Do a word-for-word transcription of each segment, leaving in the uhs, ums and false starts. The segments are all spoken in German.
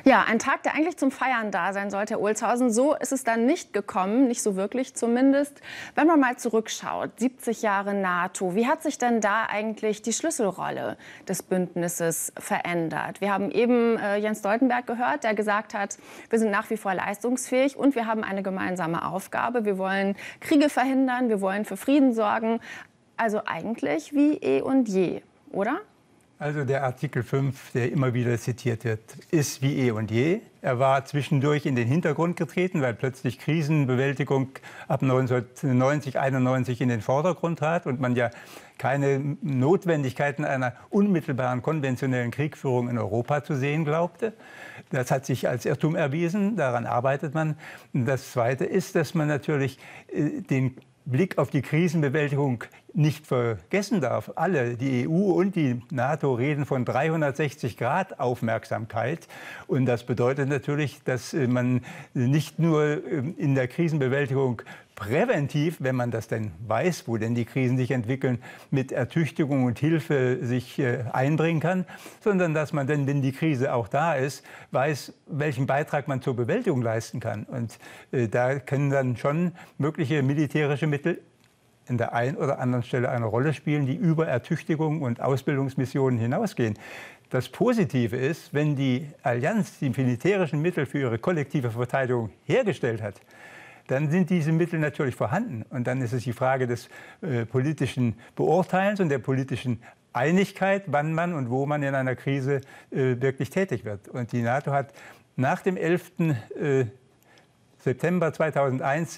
Ja, ein Tag, der eigentlich zum Feiern da sein sollte, Herr Olshausen. So ist es dann nicht gekommen, nicht so wirklich zumindest. Wenn man mal zurückschaut, siebzig Jahre NATO, wie hat sich denn da eigentlich die Schlüsselrolle des Bündnisses verändert? Wir haben eben äh, Jens Stoltenberg gehört, der gesagt hat, wir sind nach wie vor leistungsfähig und wir haben eine gemeinsame Aufgabe. Wir wollen Kriege verhindern, wir wollen für Frieden sorgen. Also eigentlich wie eh und je, oder? Also der Artikel fünf, der immer wieder zitiert wird, ist wie eh und je. Er war zwischendurch in den Hintergrund getreten, weil plötzlich Krisenbewältigung ab neunzehnhundertneunzig, einundneunzig in den Vordergrund trat und man ja keine Notwendigkeiten einer unmittelbaren konventionellen Kriegführung in Europa zu sehen glaubte. Das hat sich als Irrtum erwiesen, daran arbeitet man. Das Zweite ist, dass man natürlich den Blick auf die Krisenbewältigung nicht vergessen darf. Alle, die E U und die NATO, reden von dreihundertsechzig Grad Aufmerksamkeit. Und das bedeutet natürlich, dass man nicht nur in der Krisenbewältigung präventiv, wenn man das denn weiß, wo denn die Krisen sich entwickeln, mit Ertüchtigung und Hilfe sich einbringen kann, sondern dass man dann, wenn die Krise auch da ist, weiß, welchen Beitrag man zur Bewältigung leisten kann. Und äh, da können dann schon mögliche militärische Mittel an der einen oder anderen Stelle eine Rolle spielen, die über Ertüchtigung und Ausbildungsmissionen hinausgehen. Das Positive ist, wenn die Allianz die militärischen Mittel für ihre kollektive Verteidigung hergestellt hat, dann sind diese Mittel natürlich vorhanden. Und dann ist es die Frage des äh, politischen Beurteilens und der politischen Einigkeit, wann man und wo man in einer Krise äh, wirklich tätig wird. Und die NATO hat nach dem elften Äh, September zweitausendeins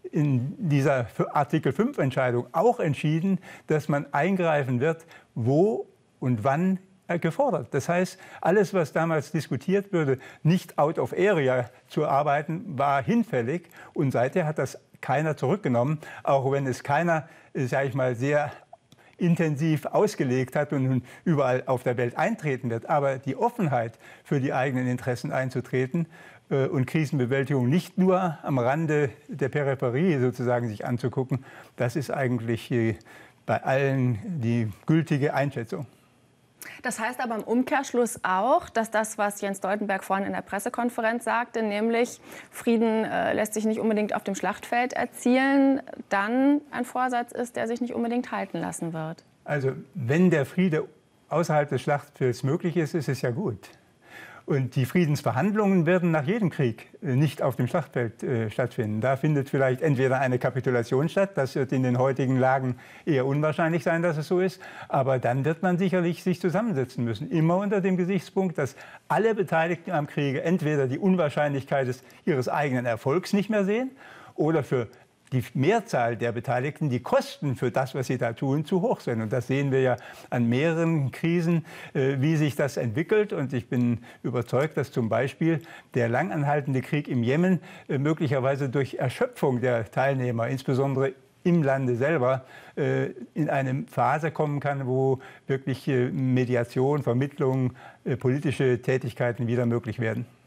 in dieser Artikel fünf Entscheidung auch entschieden, dass man eingreifen wird, wo und wann gefordert. Das heißt, alles, was damals diskutiert wurde, nicht out of area zu arbeiten, war hinfällig. Und seither hat das keiner zurückgenommen, auch wenn es keiner, sage ich mal, sehr intensiv ausgelegt hat und nun überall auf der Welt eintreten wird. Aber die Offenheit, für die eigenen Interessen einzutreten äh, und Krisenbewältigung nicht nur am Rande der Peripherie sozusagen sich anzugucken, das ist eigentlich äh, bei allen die gültige Einschätzung. Das heißt aber im Umkehrschluss auch, dass das, was Jens Stoltenberg vorhin in der Pressekonferenz sagte, nämlich Frieden äh, lässt sich nicht unbedingt auf dem Schlachtfeld erzielen, dann ein Vorsatz ist, der sich nicht unbedingt halten lassen wird. Also wenn der Friede außerhalb des Schlachtfelds möglich ist, ist es ja gut. Und die Friedensverhandlungen werden nach jedem Krieg nicht auf dem Schlachtfeld äh, stattfinden. Da findet vielleicht entweder eine Kapitulation statt, das wird in den heutigen Lagen eher unwahrscheinlich sein, dass es so ist, aber dann wird man sicherlich sich zusammensetzen müssen, immer unter dem Gesichtspunkt, dass alle Beteiligten am Kriege entweder die Unwahrscheinlichkeit des, ihres eigenen Erfolgs nicht mehr sehen oder für die Mehrzahl der Beteiligten die Kosten für das, was sie da tun, zu hoch sind. Und das sehen wir ja an mehreren Krisen, äh, wie sich das entwickelt. Und ich bin überzeugt, dass zum Beispiel der langanhaltende Krieg im Jemen äh, möglicherweise durch Erschöpfung der Teilnehmer, insbesondere im Lande selber, äh, in eine Phase kommen kann, wo wirklich äh, Mediation, Vermittlung, äh, politische Tätigkeiten wieder möglich werden.